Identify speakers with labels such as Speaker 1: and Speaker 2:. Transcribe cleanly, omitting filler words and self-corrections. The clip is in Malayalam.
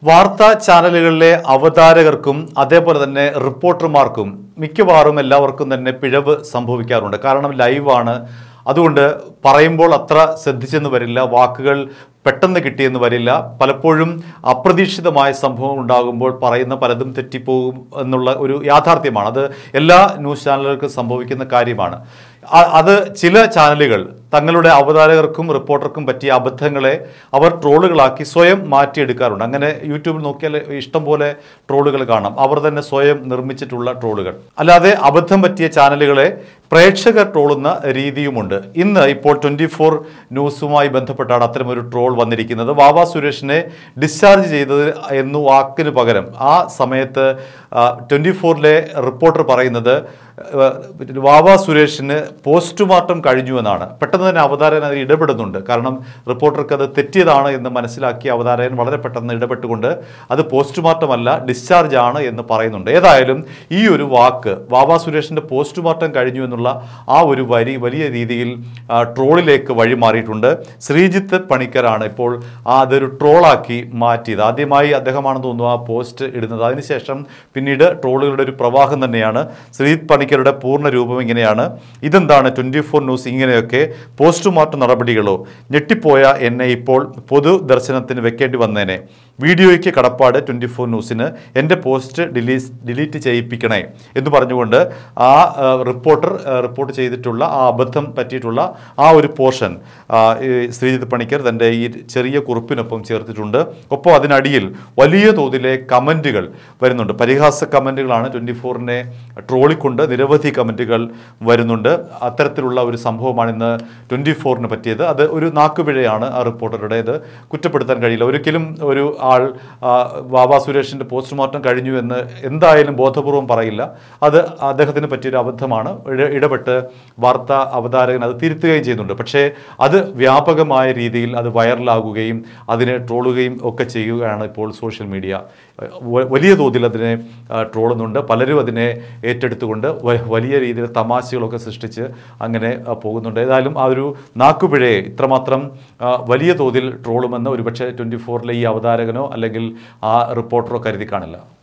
Speaker 1: വാർത്താ ചാനലുകളിലെ അവതാരകർക്കും അതേപോലെ തന്നെ റിപ്പോർട്ടർമാർക്കും മിക്കവാറും എല്ലാവർക്കും തന്നെ പിഴവ് സംഭവിക്കാറുണ്ട്. കാരണം ലൈവാണ്, അതുകൊണ്ട് പറയുമ്പോൾ അത്ര ശ്രദ്ധിച്ചെന്ന് വരില്ല, വാക്കുകൾ പെട്ടെന്ന് കിട്ടിയെന്ന് വരില്ല. പലപ്പോഴും അപ്രതീക്ഷിതമായ സംഭവം ഉണ്ടാകുമ്പോൾ പറയുന്ന പലതും തെറ്റിപ്പോകും എന്നുള്ള ഒരു യാഥാർത്ഥ്യമാണ്. അത് എല്ലാ ന്യൂസ് ചാനലുകൾക്കും സംഭവിക്കുന്ന കാര്യമാണ്. അത് ചില ചാനലുകൾ തങ്ങളുടെ അവതാരകർക്കും റിപ്പോർട്ടർക്കും പറ്റിയ അബദ്ധങ്ങളെ അവർ ട്രോളുകളാക്കി സ്വയം മാറ്റിയെടുക്കാറുണ്ട്. അങ്ങനെ യൂട്യൂബിൽ നോക്കിയാൽ ഇഷ്ടംപോലെ ട്രോളുകൾ കാണാം, അവർ തന്നെ സ്വയം നിർമ്മിച്ചിട്ടുള്ള ട്രോളുകൾ. അല്ലാതെ അബദ്ധം പറ്റിയ ചാനലുകളെ പ്രേക്ഷകർ ട്രോളുന്ന രീതിയുമുണ്ട്. ഇന്ന് ഇപ്പോൾ 24 ന്യൂസുമായി ബന്ധപ്പെട്ടാണ് അത്തരമൊരു ട്രോൾ വന്നിരിക്കുന്നത്. വാവ സുരേഷിനെ ഡിസ്ചാർജ് ചെയ്തത് എന്നു വാക്കിന് പകരം ആ സമയത്ത് 24-ലെ റിപ്പോർട്ടർ പറയുന്നത് വാവ സുരേഷിന് പോസ്റ്റ്മോർട്ടം കഴിഞ്ഞു എന്നാണ്. പെട്ടെന്ന് തന്നെ അവതാരകൻ അതിൽ ഇടപെടുന്നുണ്ട്. കാരണം റിപ്പോർട്ടർക്ക് അത് തെറ്റിയതാണ് എന്ന് മനസ്സിലാക്കിയ അവതാരകൻ വളരെ പെട്ടെന്ന് ഇടപെട്ടുകൊണ്ട് അത് പോസ്റ്റ്മോർട്ടം അല്ല, ഡിസ്ചാർജ് ആണ് എന്ന് പറയുന്നുണ്ട്. ഏതായാലും ഈ ഒരു വാക്ക് വാവ സുരേഷിൻ്റെ പോസ്റ്റ്മോർട്ടം കഴിഞ്ഞു എന്നുള്ള ആ ഒരു വരി വലിയ രീതിയിൽ ട്രോളിലേക്ക് വഴിമാറിയിട്ടുണ്ട്. ശ്രീജിത്ത് പണിക്കരാണ് ഇപ്പോൾ അതൊരു ട്രോളാക്കി മാറ്റിയത്. ആദ്യമായി അദ്ദേഹമാണെന്ന് തോന്നുന്നു ആ പോസ്റ്റ് ഇടുന്നത്. അതിനുശേഷം പിന്നീട് ട്രോളുകളുടെ ഒരു പ്രവാഹം തന്നെയാണ്. ശ്രീജിത്ത് പണിക്കരുടെ പൂർണ്ണ രൂപം ഇങ്ങനെയാണ്: ഇതെന്താണ് 24 ന്യൂസ് ഇങ്ങനെയൊക്കെ, പോസ്റ്റ്മോർട്ടം നടപടികളോ? ഞെട്ടിപ്പോയ എന്നെ ഇപ്പോൾ പൊതുദർശനത്തിന് വെക്കേണ്ടി വന്നേനെ. വീഡിയോയ്ക്ക് കടപ്പാട് 24 ന്യൂസിന്, എൻ്റെ പോസ്റ്റ് ഡിലീറ്റ് ചെയ്യിപ്പിക്കണേ എന്ന് പറഞ്ഞുകൊണ്ട് ആ റിപ്പോർട്ട് ചെയ്തിട്ടുള്ള ആ അബദ്ധം പറ്റിയിട്ടുള്ള ആ ഒരു പോർഷൻ ശ്രീജിത്ത് പണിക്കർ തൻ്റെ ഈ ചെറിയ കുറിപ്പിനൊപ്പം ചേർത്തിട്ടുണ്ട്. ഒപ്പം അതിനടിയിൽ വലിയ തോതിലെ കമൻറ്റുകൾ വരുന്നുണ്ട്. പരിഹാസ കമൻറ്റുകളാണ്. 24-നെ ട്രോളിക്കൊണ്ട് നിരവധി കമൻറ്റുകൾ വരുന്നുണ്ട്. അത്തരത്തിലുള്ള ഒരു സംഭവമാണ് ഇന്ന് 24-ന് പറ്റിയത്. അത് ഒരു നാക്കുപിഴയാണ് ആ റിപ്പോർട്ടറുടേത്, കുറ്റപ്പെടുത്താൻ കഴിയില്ല. ഒരിക്കലും ഒരു ആൾ വാവ സുരേഷിൻ്റെ പോസ്റ്റ്മോർട്ടം കഴിഞ്ഞു എന്ന് എന്തായാലും ബോധപൂർവം പറയില്ല. അത് അദ്ദേഹത്തിന് പറ്റിയൊരു അബദ്ധമാണ്. ഇടപെട്ട് വാർത്താ അവതാരകൻ അത് തിരുത്തുകയും ചെയ്യുന്നുണ്ട്. പക്ഷേ അത് വ്യാപകമായ രീതിയിൽ അത് വൈറലാകുകയും അതിനെ ട്രോളുകയും ഒക്കെ ചെയ്യുകയാണ് ഇപ്പോൾ സോഷ്യൽ മീഡിയ. വലിയ തോതിൽ അതിനെ ട്രോളുന്നുണ്ട്. പലരും അതിനെ ഏറ്റെടുത്തുകൊണ്ട് വലിയ രീതിയിൽ തമാശകളൊക്കെ സൃഷ്ടിച്ച് അങ്ങനെ പോകുന്നുണ്ട്. ഏതായാലും ആ ഒരു നാക്കുപിഴയെ ഇത്രമാത്രം വലിയ തോതിൽ ട്രോളുമെന്ന് ഒരുപക്ഷെ 24-ലെ ഈ അവതാരകനോ അല്ലെങ്കിൽ ആ റിപ്പോർട്ടറോ കരുതി കാണില്ല.